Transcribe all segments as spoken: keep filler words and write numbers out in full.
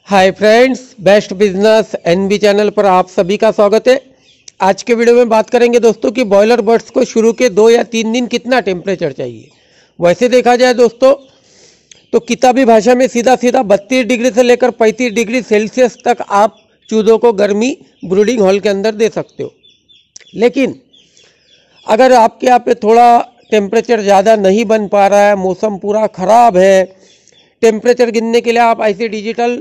हाय friends, best business NB channel पर आप सभी का स्वागत है। आज के वीडियो में बात करेंगे दोस्तों कि बॉयलर बर्ड्स को शुरू के दो या तीन दिन कितना टेम्परेचर चाहिए। वैसे देखा जाए दोस्तों तो किताबी भाषा में सीधा सीधा बत्तीस डिग्री से लेकर पैंतीस डिग्री सेल्सियस तक आप चूज़ों को गर्मी ब्रूडिंग हॉल के अंदर दे सकते हो। लेकिन अगर आपके यहाँ पे थोड़ा टेम्परेचर ज़्यादा नहीं बन पा रहा है, मौसम पूरा ख़राब है, टेम्परेचर गिनने के लिए आप ऐसे डिजिटल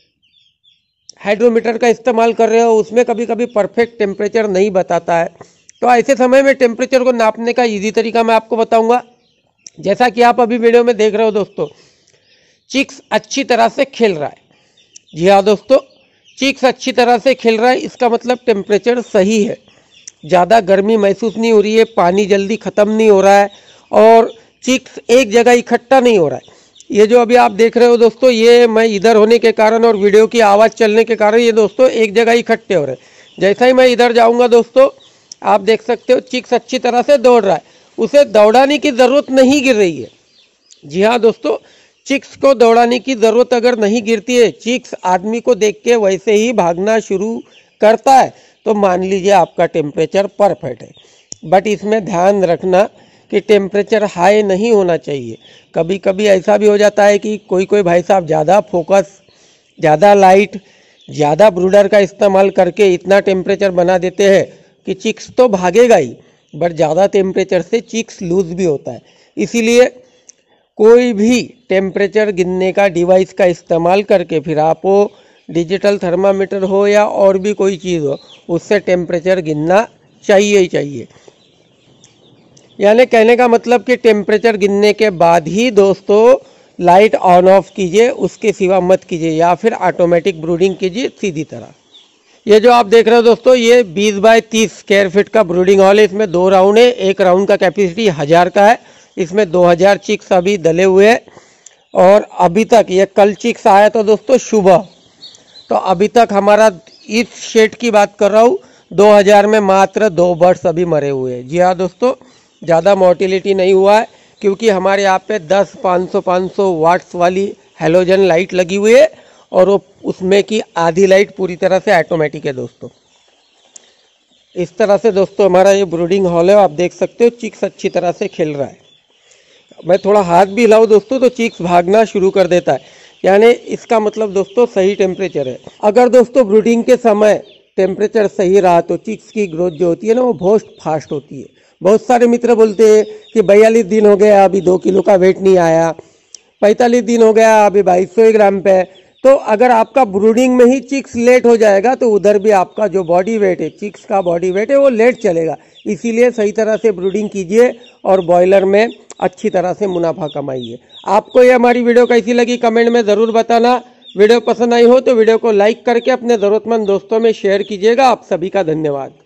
हाइड्रोमीटर का इस्तेमाल कर रहे हो, उसमें कभी कभी परफेक्ट टेम्परेचर नहीं बताता है। तो ऐसे समय में टेम्परेचर को नापने का इजी तरीका मैं आपको बताऊंगा। जैसा कि आप अभी वीडियो में देख रहे हो दोस्तों, चिक्स अच्छी तरह से खेल रहा है। जी हाँ दोस्तों, चिक्स अच्छी तरह से खेल रहा है, इसका मतलब टेम्परेचर सही है, ज़्यादा गर्मी महसूस नहीं हो रही है, पानी जल्दी ख़त्म नहीं हो रहा है और चिक्स एक जगह इकट्ठा नहीं हो रहा है। ये जो अभी आप देख रहे हो दोस्तों, ये मैं इधर होने के कारण और वीडियो की आवाज़ चलने के कारण ये दोस्तों एक जगह इकट्ठे हो रहे हैं। जैसा ही मैं इधर जाऊंगा दोस्तों, आप देख सकते हो चिक्स अच्छी तरह से दौड़ रहा है, उसे दौड़ाने की ज़रूरत नहीं गिर रही है। जी हाँ दोस्तों, चिक्स को दौड़ाने की ज़रूरत अगर नहीं गिरती है, चिक्स आदमी को देख के वैसे ही भागना शुरू करता है, तो मान लीजिए आपका टेम्परेचर परफेक्ट है। बट इसमें ध्यान रखना कि टेम्परेचर हाई नहीं होना चाहिए। कभी कभी ऐसा भी हो जाता है कि कोई कोई भाई साहब ज़्यादा फोकस, ज़्यादा लाइट, ज़्यादा ब्रूडर का इस्तेमाल करके इतना टेम्परेचर बना देते हैं कि चिक्स तो भागेगा ही, बट ज़्यादा टेम्परेचर से चिक्स लूज भी होता है। इसीलिए कोई भी टेम्परेचर गिनने का डिवाइस का इस्तेमाल करके, फिर आप वो डिजिटल थर्मामीटर हो या और भी कोई चीज़ हो, उससे टेम्परेचर गिनना चाहिए ही चाहिए। यानी कहने का मतलब कि टेम्परेचर गिनने के बाद ही दोस्तों लाइट ऑन ऑफ कीजिए, उसके सिवा मत कीजिए, या फिर ऑटोमेटिक ब्रूडिंग कीजिए सीधी तरह। ये जो आप देख रहे हो दोस्तों, ये बीस बाय तीस स्क्वायर फीट का ब्रूडिंग हॉल है। इसमें दो राउंड है, एक राउंड का कैपेसिटी हज़ार का है। इसमें दो हज़ार चिक्स अभी डले हुए हैं और अभी तक ये कल चिक्स आया था दोस्तों सुबह, तो अभी तक हमारा इस शेड की बात कर रहा हूँ, दो हज़ार में मात्र दो बर्ड्स अभी मरे हुए हैं। जी हाँ दोस्तों, ज़्यादा मोर्टिलिटी नहीं हुआ है, क्योंकि हमारे यहाँ पे दस पाँच सौ पाँच सौ वाट्स वाली हेलोजन लाइट लगी हुई है और वो उसमें की आधी लाइट पूरी तरह से ऑटोमेटिक है दोस्तों। इस तरह से दोस्तों हमारा ये ब्रूडिंग हॉल है, आप देख सकते हो चिक्स अच्छी तरह से खेल रहा है। मैं थोड़ा हाथ भी हिलाऊँ दोस्तों तो चिक्स भागना शुरू कर देता है, यानी इसका मतलब दोस्तों सही टेम्परेचर है। अगर दोस्तों ब्रूडिंग के समय टेम्परेचर सही रहा तो चिक्स की ग्रोथ जो होती है ना, वो बहुत फास्ट होती है। बहुत सारे मित्र बोलते हैं कि बयालीस दिन हो गया अभी दो किलो का वेट नहीं आया, पैंतालीस दिन हो गया अभी बाईस सौ ग्राम पे। तो अगर आपका ब्रूडिंग में ही चिक्स लेट हो जाएगा तो उधर भी आपका जो बॉडी वेट है, चिक्स का बॉडी वेट है, वो लेट चलेगा। इसीलिए सही तरह से ब्रूडिंग कीजिए और बॉयलर में अच्छी तरह से मुनाफा कमाइए। आपको ये हमारी वीडियो कैसी लगी कमेंट में ज़रूर बताना। वीडियो पसंद आई हो तो वीडियो को लाइक करके अपने ज़रूरतमंद दोस्तों में शेयर कीजिएगा। आप सभी का धन्यवाद।